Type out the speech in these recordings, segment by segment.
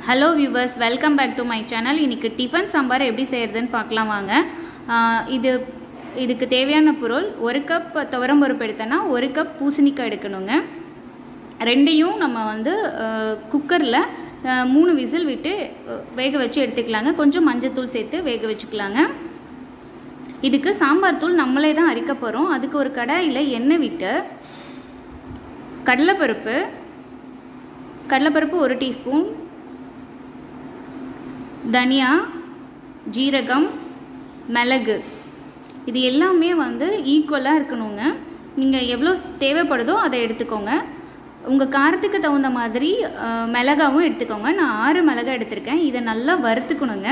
Hello viewers, welcome back to my channel. இன்றைக்கி tiffin sambar எப்படி செய்கிறதுன்னு பார்க்கலாம் வாங்க. இதுக்கு தேவையான பொருள், 1 கப் துவரம்பருப்பு எடுத்தோன்னா 1 கப் பூசணிக்காய் எடுக்கணுங்க. ரெண்டையும் நம்ம குக்கரில் 3 விசில் விட்டு வேக வச்சு எடுத்துக்கலாங்க. கொஞ்சம் மஞ்சத்தூள் சேர்த்து வேக வச்சுக்கலாங்க. இதுக்கு சாம்பார் தூள் நம்மளே தான் அரைக்க போகிறோம். அதுக்கு ஒரு கடாயில் எண்ணெய் விட்டு கடலைப்பருப்பு 1 டீஸ்பூன், தனியா, ஜீரகம், மிளகு, இது எல்லாமே ஈக்குவலாக இருக்கணுங்க. நீங்கள் எவ்வளோ தேவைப்படுதோ அதை எடுத்துக்கோங்க. உங்கள் காரத்துக்கு தகுந்த மாதிரி மிளகாவும் எடுத்துக்கோங்க. நான் 6 மிளகாய் எடுத்திருக்கேன். இதை நல்லா வறுத்துக்கணுங்க.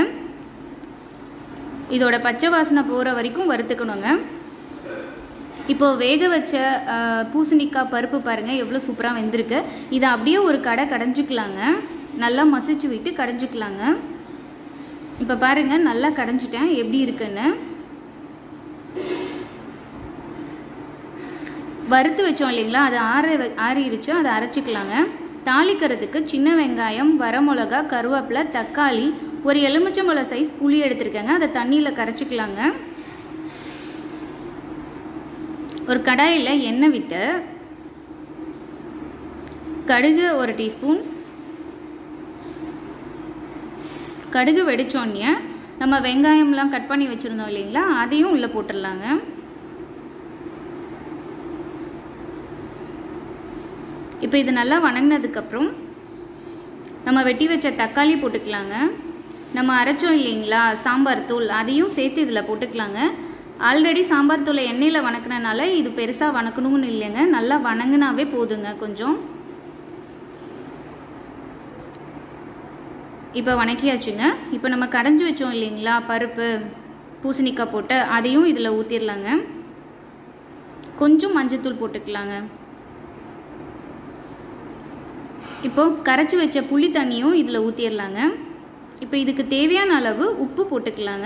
இதோட பச்சை வாசனை போகிற வரைக்கும் வறுத்துக்கணுங்க. இப்போது வேக வச்ச பூசணிக்காய் பருப்பு பாருங்கள் எவ்வளோ சூப்பராக வெந்திருக்கு. இதை அப்படியே ஒரு கடைஞ்சிக்கலாங்க. நல்லா மசிச்சு விட்டு கடைஞ்சிக்கலாங்க. இப்போ பாருங்கள், நல்லா கடைஞ்சிட்டேன் எப்படி இருக்குன்னு. வறுத்து வச்சோம் இல்லைங்களா, அது ஆறிடுச்சு. அதை அரைச்சிக்கலாங்க. தாளிக்கிறதுக்கு சின்ன வெங்காயம், வரமிளகா, கருவேப்பிலை, தக்காளி, ஒரு எலுமிச்சம்பழம் சைஸ் புளி எடுத்துருக்கேங்க. அதை தண்ணியில் கரைச்சிக்கலாங்க. ஒரு கடாயில் எண்ணெய் விட்டு கடுகு 1 டீஸ்பூன், கடுகு வெடிச்சோன்னே நம்ம வெங்காயம்லாம் கட் பண்ணி வச்சுருந்தோம் இல்லைங்களா, அதையும் உள்ளே போட்டுடலாங்க. இப்போ இது நல்லா வணங்கினதுக்கப்புறம் நம்ம வெட்டி வச்ச தக்காளி போட்டுக்கலாங்க. நம்ம அரைச்சோம் இல்லைங்களா சாம்பார் தூள், அதையும் சேர்த்து இதில் போட்டுக்கலாங்க. ஆல்ரெடி சாம்பார் தூளை எண்ணெயில் வணக்கினால இது பெருசாக வணக்கணும்னு இல்லைங்க. நல்லா வணங்கினாவே போதுங்க. கொஞ்சம் இப்போ வணக்கியாச்சுங்க. இப்போ நம்ம கடைஞ்சி வச்சோம் இல்லைங்களா பருப்பு, பூசணிக்காய் போட்டு, அதையும் இதில் ஊற்றிடலாங்க. கொஞ்சம் மஞ்சத்தூள் போட்டுக்கலாங்க. இப்போது கரைச்சி வச்ச புளி தண்ணியும் இதில் ஊற்றிடலாங்க. இப்போ இதுக்கு தேவையான அளவு உப்பு போட்டுக்கலாங்க.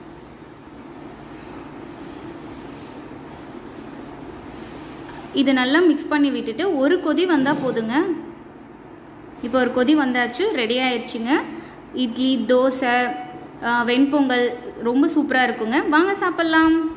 இது நல்லா மிக்ஸ் பண்ணி விட்டுட்டு ஒரு கொதி வந்தால் போதுங்க. இப்போ ஒரு கொதி வந்தாச்சு, ரெடி ஆயிடுச்சுங்க. இட்லி, தோசை, வெண்பொங்கல் ரொம்ப சூப்பராக இருக்குங்க. வாங்க சாப்பிட்லாம்.